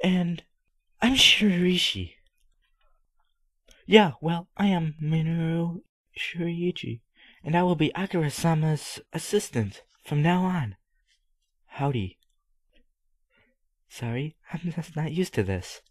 And I'm Shiraishi. Yeah, well, I am Minoru Shiraishi, and I will be Akira-sama's assistant from now on. Howdy. Sorry, I'm just not used to this.